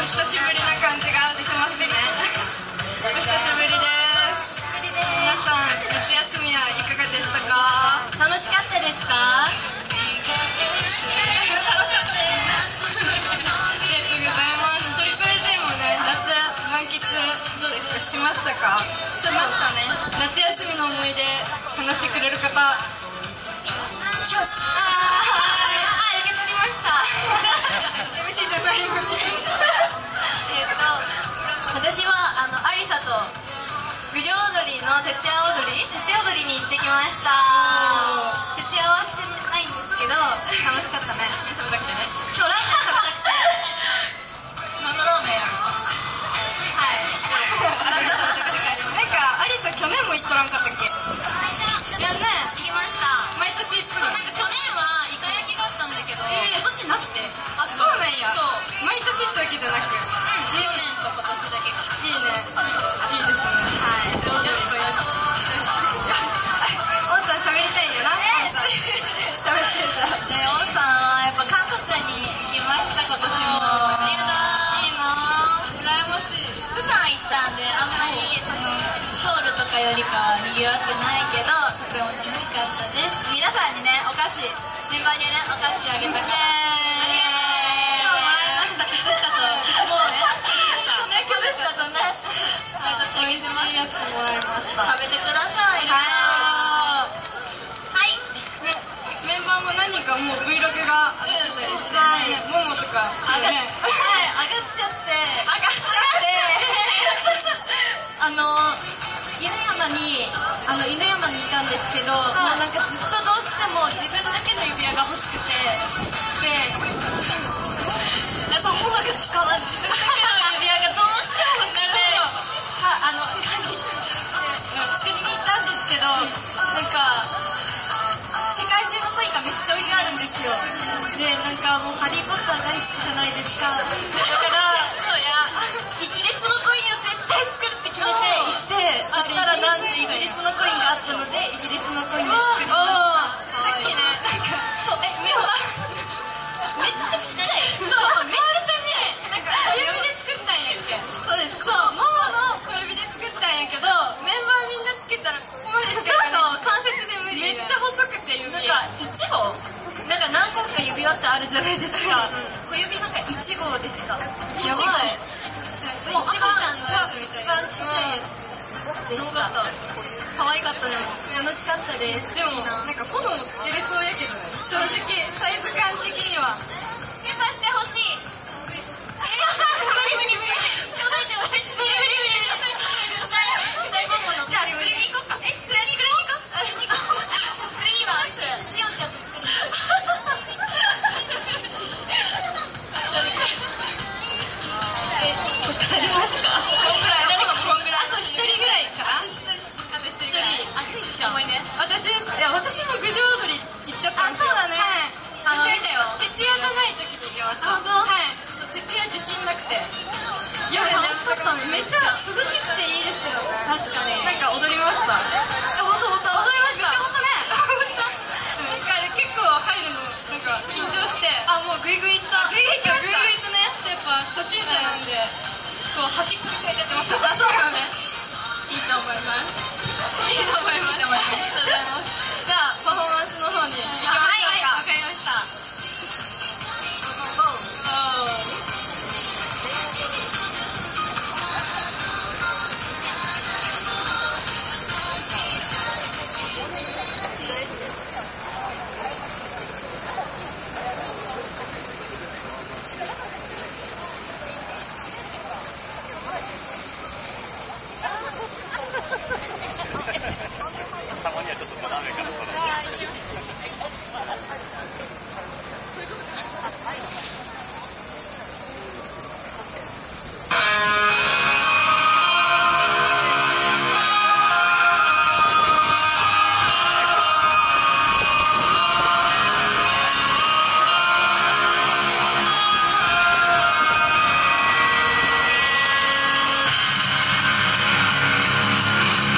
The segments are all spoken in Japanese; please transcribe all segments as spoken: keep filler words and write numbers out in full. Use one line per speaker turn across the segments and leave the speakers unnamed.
久しぶりな感じがしますね。お久しぶりです。皆さん、夏休みはいかがでしたか？
楽しかったですか？
楽しかったです。ありがとうございます。トリプル J もね、夏満喫どうですか？しましたか？
しましたね。
夏休みの思い出話してくれる方。
よし。あ
あ、受け取りました。エムシー じゃないのに。
えっと私はあのアリサと郡上踊りの徹夜踊り徹夜踊りに行ってきました。徹夜はしてないんですけど楽しかったね。
食べたくてね。
そう、ラーメン食べたくて。
何のラーメンやろ。
はい。
なんかアリサ去年も行っとらんかったっけ？
いやね、行きました。
毎年行っとる。
なんか去年はイカ焼きがあったんだけど、今年なくて。
あ、そうなんや。
そう。
毎年行ったわけじゃなく。
うん、去年と今年だけが。
いいね。いいですね。
はい。
よしこよし。オンさん喋りたいんやな。喋ってるじゃん。
で、オンさんはやっぱ韓国に行きました、今年も。いいなぁ。
羨ましい。
釜山行ったんで、あんまりそのソウルとかよりかは賑わってないけど、とても楽しかったです。皆さんにね、お菓子、メンバーにね、お菓子あげたから。ありがとう。今日もらいました、靴下と。もうね、靴下とね、毎年あげてます。
いいやつもらいました。
食べてください。
は
はい。
い。ね、メンバーも何人かもう Vlog が上がってたりしてね、ももとかね。
はい、上がっちゃって。
上がっちゃって。
あの犬山にあの犬山にいたんですけど、もうなんかずっとどうしても自分だけの指輪が欲しくて、で、そうももが使わん自分だけの指輪がどうしても欲しくて、はあの買いに作りに行ったんですけど、なんか世界中のコインがめっちゃ置いてあるんですよ。で、なんかもうハリー・ポッター大好きじゃないですか。だから
そうや。
イギリスのコインを絶対作るって決めて行って、そしたらなんでイギリスのコインがあったのでイギリスのコインで作りました。
さっきね、なんか、そう、え、メンバー
めっちゃちっちゃい。
そう、めっちゃちっちゃい。なんか、小指で作ったんやっけ。
そうです。
そう、ももの小指で作ったんやけど、メンバーみんなつけたらここまでしかいかない。
関節で無理。
めっちゃ細くて指。
なんかいち号なんか何個か指輪ってあるじゃないですか。小指なんかいち号でした。
やばい。
もう赤ちゃんのやつみ
一
たいな。
番ちっちゃいやつでした。
可愛かったでも。
楽しかったです。
でも、なんか炎もつけれそうやけどね。正直、サイズ感的には。
つけさせてほしい。えー、無理無理無理。ちょうだいちょうだいちょうだい。無理無理無理。じゃあ作りに行こうか。え、作りに行こう。作りに行こう。作りに行こう。しおちゃんと作りに行こ
ありますか？
こんぐらい、こんぐらい。あと一人ぐらいかな？あと一人ぐらい。
あ、くいちゃん。
私、いや、私も郡上踊り行っちゃったんですよ。
あそうだね
はい。
あの見たよ
徹夜じゃない時に行きました。
あ本当？
はい。ちょっと徹夜自信なくて。いや、
楽しかったね
めっちゃ涼しくていいですよね。
確かに。
なんか踊りました。
え、ほんとほんと。
踊りました。
めっちゃほんとね。
なんかあれ結構入るの、なんか緊張して。
あ、もうグイグイいった。
グイグイ行きました。
グイグイとね。
やっぱ初心者なんで、こう端っこにやってました。
あ、そうだね。
いいと思います。いいと思います。ありがとうございます。じゃあパフォーマンスの方に行きましょうか。
はいはい、わかりました。ゴーゴー。
たまにはちょっと斜めから撮る。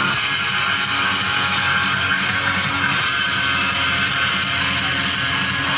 「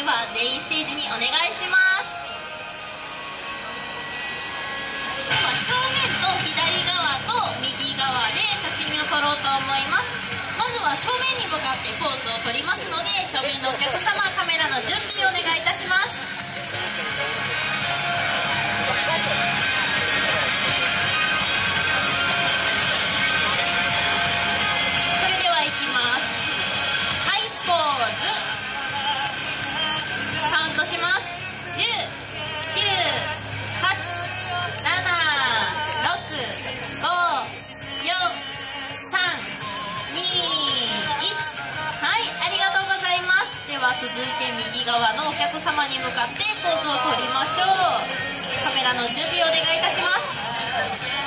ンバー全員ステージにお願いします。では正面と左側と右側で写真を撮ろうと思います。まずは正面に向かってポーズを取りますので、正面のお客様カメラの準備をお願いいたします。それではいきます。はい、ポーズカウントします。じゅう、きゅう、はち、なな、ろく、ご、よん、さん、に、いち。はい、ありがとうございます。では続いて右側のお客様に向かってポーズを取りましょう。カメラの準備をお願いいたします。